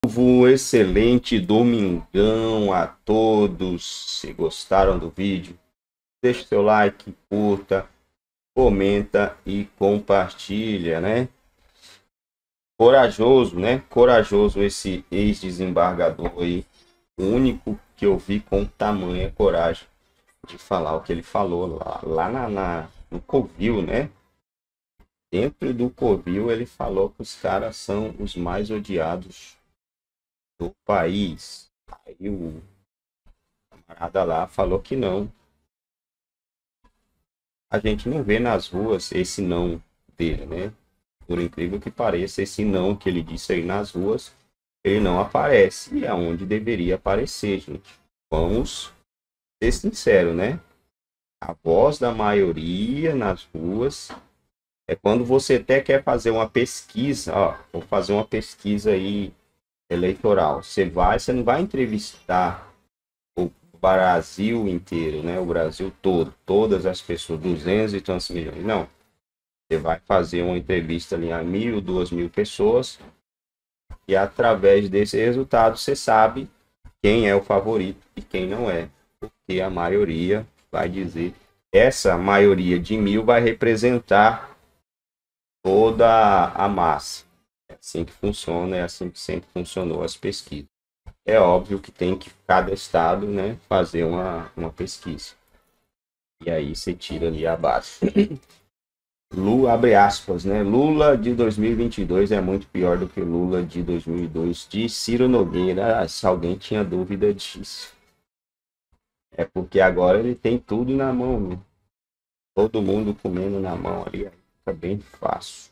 Excelente domingão a todos. Se gostaram do vídeo, deixe seu like, curta, comenta e compartilha, né? Corajoso, né? Corajoso esse ex-desembargador aí. O único que eu vi com tamanha coragem de falar o que ele falou lá no Covil, né? Dentro do Covil ele falou que os caras são os mais odiados do país. Aí o camarada lá falou que não. A gente não vê nas ruas esse não dele, né? Por incrível que pareça, esse não que ele disse aí nas ruas, ele não aparece. E é onde deveria aparecer, gente. Vamos ser sinceros, né? A voz da maioria nas ruas é quando você até quer fazer uma pesquisa, ó, vou fazer uma pesquisa aí eleitoral. Você não vai entrevistar o Brasil inteiro, né? O Brasil todo, todas as pessoas, 200 e tantos milhões. Não. Você vai fazer uma entrevista ali a 1.000, 2.000 pessoas e através desse resultado você sabe quem é o favorito e quem não é. Porque a maioria vai dizer, essa maioria de 1.000 vai representar toda a massa. É assim que funciona, é assim que sempre funcionou as pesquisas. É óbvio que tem que cada estado, né, fazer uma pesquisa. E aí você tira ali a base. Lula, abre aspas, né? Lula de 2022 é muito pior do que Lula de 2002, de Ciro Nogueira. Se alguém tinha dúvida disso. É porque agora ele tem tudo na mão, né? Todo mundo comendo na mão ali, fica bem fácil.